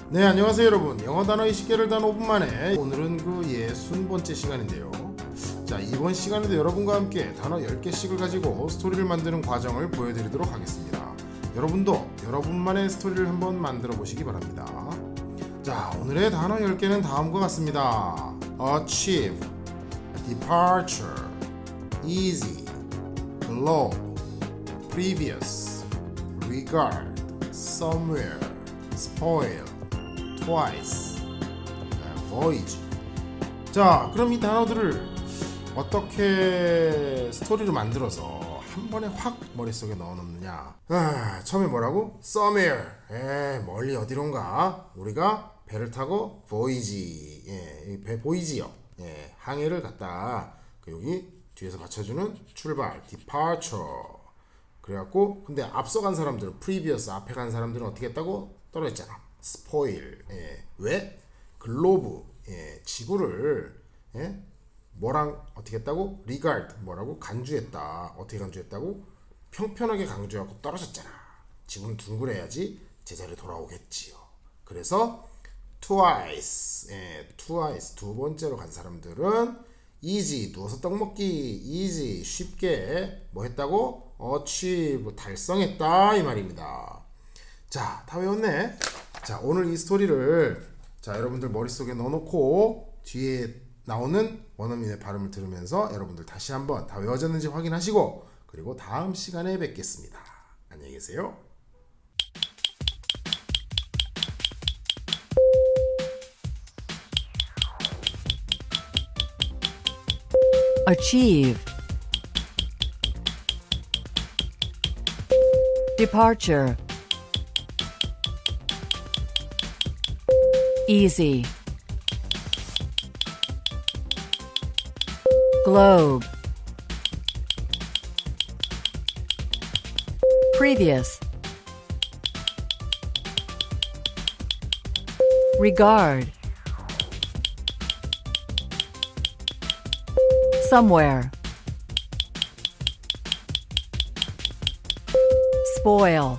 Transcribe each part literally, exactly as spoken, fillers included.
네, 안녕하세요 여러분. 영어 단어 이십 개를 단 오 분 만에 오늘은 그 예순 번째 시간인데요. 자, 이번 시간에도 여러분과 함께 단어 열 개씩을 가지고 스토리를 만드는 과정을 보여드리도록 하겠습니다. 여러분도 여러분만의 스토리를 한번 만들어 보시기 바랍니다. 자, 오늘의 단어 열 개는 다음과 같습니다. achieve, departure, easy, globe, previous, regard, somewhere, spoil, twice, voyage. 자, 그럼 이 단어들을 어떻게 스토리를 만들어서 한 번에 확 머릿속에 넣어놓느냐. 아, 처음에 뭐라고? somewhere, 에, 멀리 어디론가 우리가 배를 타고 voyage, 예, 배 보이지요. 예, 항해를 갔다. 그 여기 뒤에서 받쳐주는 출발, departure. 그래갖고 근데 앞서간 사람들은 previous, 앞에 간 사람들은 어떻게 했다고? 떨어졌잖아. spoil, 예. 왜? 글로브, 예. 지구를, 예? 뭐랑 어떻게 했다고? regard, 뭐라고? 간주했다. 어떻게 간주했다고? 평평하게 강조하고 떨어졌잖아. 지구는 둥그래야지 제자리에 돌아오겠지요. 그래서 twice, 예. twice, 두 번째로 간 사람들은 easy, 누워서 떡 먹기, easy, 쉽게 뭐 했다고? achieve, 달성했다 이 말입니다. 자, 다 외웠네. 자, 오늘 이 스토리를 자 여러분들 머릿속에 넣어놓고 뒤에 나오는 원어민의 발음을 들으면서 여러분들 다시 한번 다 외워졌는지 확인하시고 그리고 다음 시간에 뵙겠습니다. 안녕히 계세요. achieve, departure, easy, globe, previous, regard, somewhere, spoil,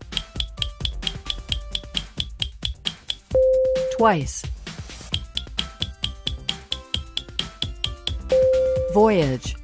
twice, voyage,